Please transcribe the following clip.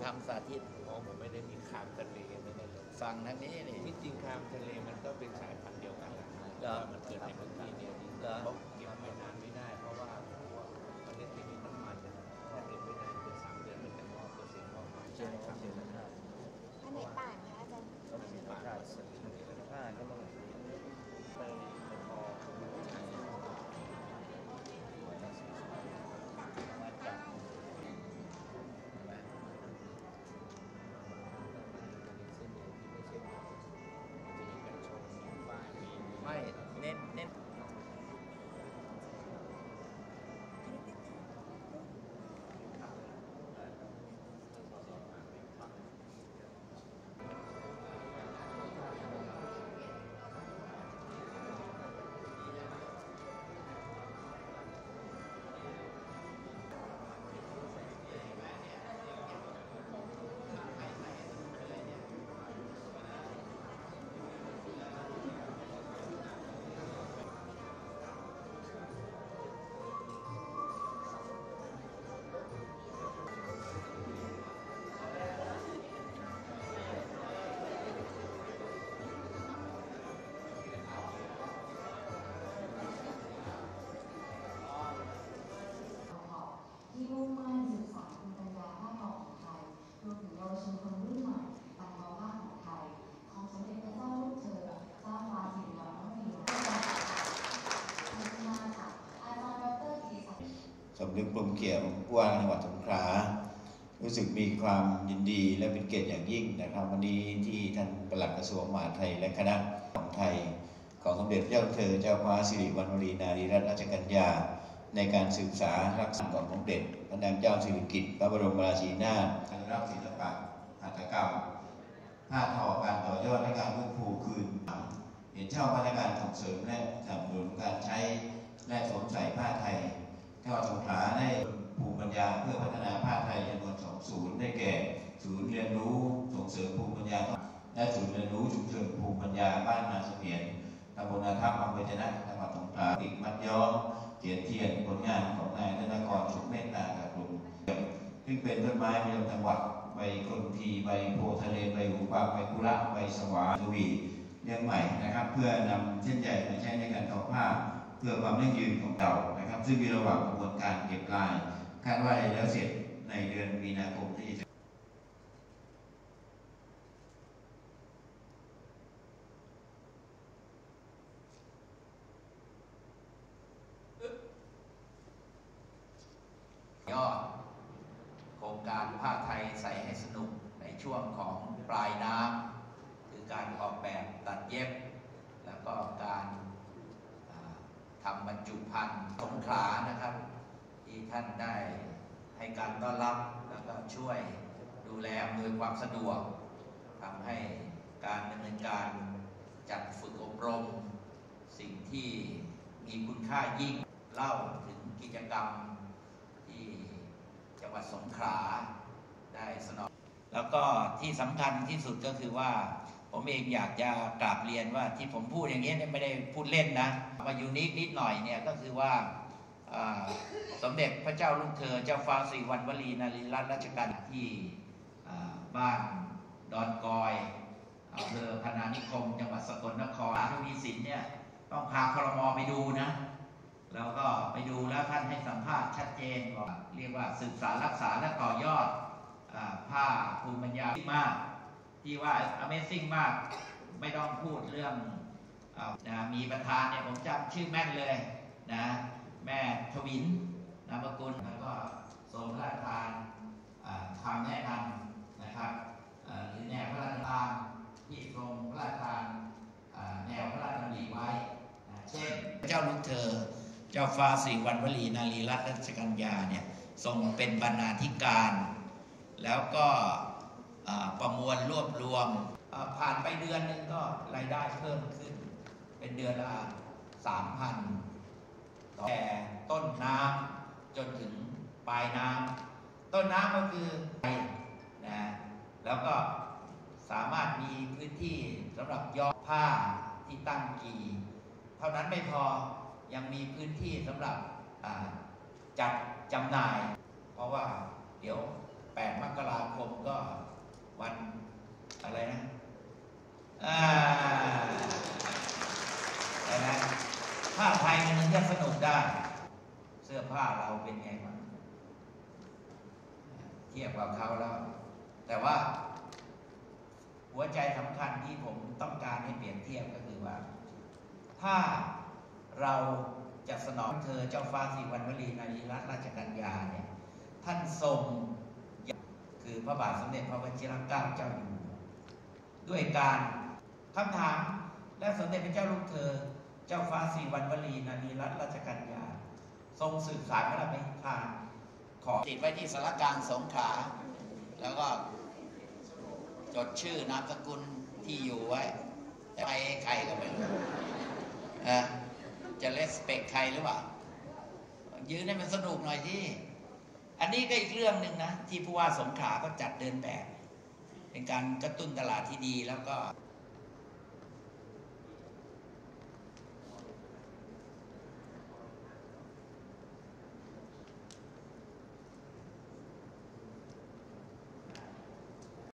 ทำสาธิตผมไม่ได้มีคามทะเลไม่ได้เลยฝั่งทางนี้นี่ที่จริงคามทะเลมันก็เป็นสายพันธุ์เดียวกันแหละมันเกิดในพื้นที่เดียวนี้เขาเก็บไว้นานไม่ได้เพราะว่าประเทศที่มีน้ำมันถ้าเก็บไว้นานเป็น3 เดือนมันจะงอกตัวเสียงออกมาใช่ครับอันไหนต่างคะอาจารย์ก็มีรสชาติถ้าก็ต้องไปพอไม่เน้นที่มุ่งมั่นศึกษาภูมิปัญญาภาคทองของไทยรวมถึงเยาวชนคนรุ่นใหม่ตามรอยภาคของไทยของสมเด็จพระเจ้าลูกเธอเจ้าฟ้าสิริวัณวรีนาถมาค่ะอาจารย์ดร.กิติศักดิ์สมนึกพรหมเขียวผู้ว่าจังหวัดสงขลารู้สึกมีความยินดีและเป็นเกียรติอย่างยิ่งนะครับวันนี้ที่ท่านปลัดกระทรวงมหาดไทยและคณะของไทยของสมเด็จเจ้าเธอเจ้าฟ้าสิริวัณวรีนารีรัตนราชกัญญาในการศึกษารักษาของสมเด็จพระนางเจ้าสิริกิติ์พระบรมราชินีนาถอนุรักษ์ศิลปะหัตถกรรมผ้าทอการต่อยอดและการฟื้นฟูคืนเห็นชอบมาตรการส่งเสริมและสนับสนุนการใช้และสวมใส่ผ้าไทยจังหวัดสงขลาได้ภูมิปัญญาเพื่อพัฒนาผ้าไทยจำนวน2 ศูนย์ได้แก่ศูนย์เรียนรู้ส่งเสริมภูมิปัญญาและศูนย์เรียนรู้ชุมชนภูมิปัญญาบ้านนาเสมียนตำบลนาทับอำเภอจะนะจังหวัดสงขลาติดมัดย้อมเขียนเทียนผลงานของนายธนกรสุขเมตตากับกลุ่มซึ่งเป็นต้นไม้ประจำจังหวัดใบคนทีใบโพทะเลใบหูปากใบกุระใบสวาทวีเลี้ยงใหม่นะครับเพื่อนำเส้นใยมาใช้ในการทอผ้าเพื่อความยั่งยืนของเต่านะครับซึ่งมีระหว่างกระบวนการเก็บลายคาดว่าจะแล้วเสร็จในเดือนมีนาคมที่จะยอดโครงการผ้าไทยใส่ให้สนุกในช่วงของปลายน้ำคือการออกแบบตัดเย็บแล้วก็การทำบรรจุภัณฑ์สงขลานะครับที่ท่านได้ให้การต้อนรับแล้วก็ช่วยดูแลอำนวยความสะดวกทำให้การดำเนินการจัดฝึกอบรมสิ่งที่มีคุณค่ายิ่งเล่าถึงกิจกรรมที่จังหวัดสงขลาได้สนองแล้วก็ที่สำคัญที่สุดก็คือว่าผมเองอยากจะกราบเรียนว่าที่ผมพูดอย่างนี้ไม่ได้พูดเล่นนะมายูนิคนิดหน่อยเนี่ยก็คือว่าสมเด็จพระเจ้าลูกเธอเจ้าฟ้าสิริวัณวรีนารีรัตนราชกัญญาที่บ้านดอนกอยอำเภอพนานิคมจังหวัดสกลนครทวีสินเนี่ยต้องพาครม.ไปดูนะแล้วก็ไปดูแล้วท่านให้สัมภาษณ์ชัดเจนบอกเรียกว่าศึกษารักษาและต่อยอดผ้าภูมิปัญญาที่มากที่ว่า Amazing มากไม่ต้องพูดเรื่องมีประธานเนี่ยผมจำชื่อแม่นเลยนะแม่ทวินนามสกุลแล้วก็ทรงพระราชทานคำแนะนำนะครับหรือแนวพระราชทานที่ทรงพระราชทานแนวพระราชดำริไว้เช่นเจ้าลูกเธอเจ้าฟ้าสิริวัณวรีนารีรัตนราชกัญญาเนี่ยทรงเป็นบรรณาธิการแล้วก็ประมวลรวบรวมผ่านไปเดือนหนึ่งก็รายได้เพิ่มขึ้นเป็นเดือนละ 3,000 แต่ต้นน้ำจนถึงปลายน้ำต้นน้ำก็คือนะแล้วก็สามารถมีพื้นที่สำหรับย้อมผ้าที่ตั้งกี่เท่านั้นไม่พอยังมีพื้นที่สำหรับจัดจำหน่ายเพราะว่าเดี๋ยว8 มกราคมก็กับเขาแล้ว แต่ว่าหัวใจสำคัญที่ผมต้องการให้เปรียบเทียบก็คือว่า ถ้าเราจะสนองเธอเจ้าฟ้าสิริวัณวรีนารีรัตนราชกัญญาเนี่ยท่านทรงคือพระบาทสมเด็จพระวชิรเกล้าเจ้าอยู่หัวด้วยการคำถามและสมเด็จพระเจ้าลูกเธอเจ้าฟ้าสิริวัณวรีนารีรัตนราชกัญญาทรงสื่อสารพระราชทานขอติดไว้ที่สารกลางสงขลาแล้วก็จดชื่อนามสกุลที่อยู่ไว้แต่ไปใครก็ไม่รู้จะเลสเปกใครหรือเปล่ายืนให้มันสนุกหน่อยที่อันนี้ก็อีกเรื่องหนึ่งนะที่ผู้ว่าสงขลาก็จัดเดินแบบเป็นการกระตุ้นตลาดที่ดีแล้วก็